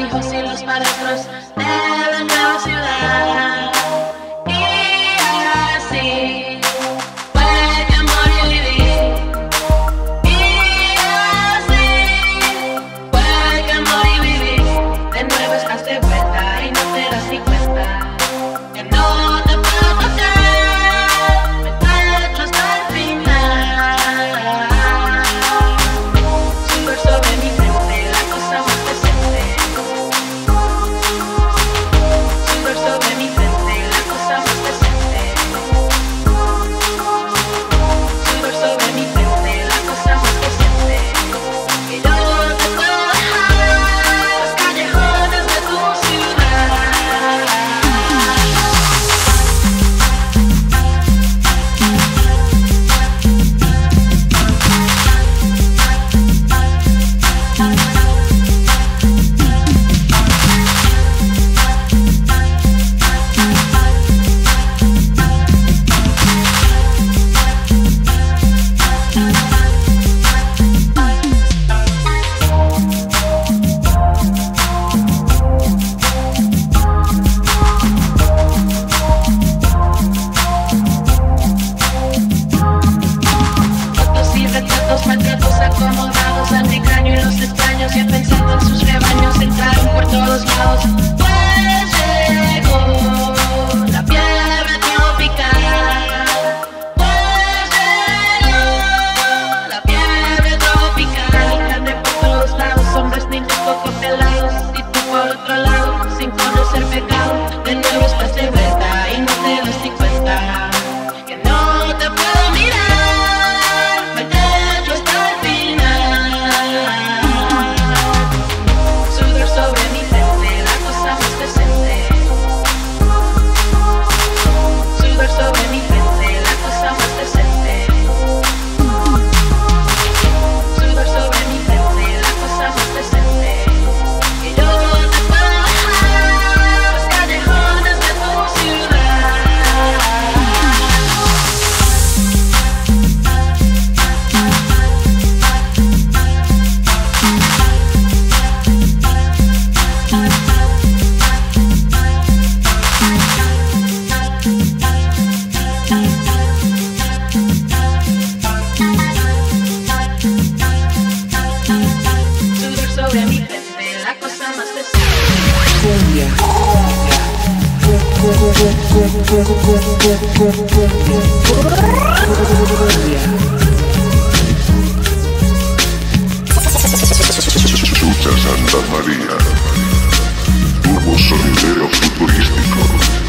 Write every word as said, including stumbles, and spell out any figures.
hijos y los parámetros de la nueva ciudad. Y así fue que amor yo viví. Y así fue que amor yo viví. De nuevo estás de vuelta y no te das ni cuenta que no te puedo tocar. Me tacho hasta el final. Sudor sobre mi frente, la cosa más presente. Sudor sobre mi frente, la cosa más presente. Sudor sobre mi frente, la cosa más presente. Y yo te puedo dejar los callejones de tu ciudad. Fotos y retratos, maltratos acomodados al engaño y los extraños, ya pensando en sus rebaños, entraron por todos lados. Pues llegó la fiebre tropical. Pues llegó la fiebre tropical. Carne por todos lados, hombres, niños, poco pelados. Y tú por otro lado, sin conocer pecado. De nuevo estás de vuelta y no te das ni cuenta que no te puedo mirar. Me tacho hasta el final. Sudor sobre mi frente, la cosa más presente. Sudor sobre mi frente, la cosa más presente. Sudor sobre mi frente, la cosa más presente. Y yo te puedo dejar los callejones de tu ciudad. Sudor sobre mi frente, la cosa más presente. Chucha Santa María, turbo sonidero futurístico.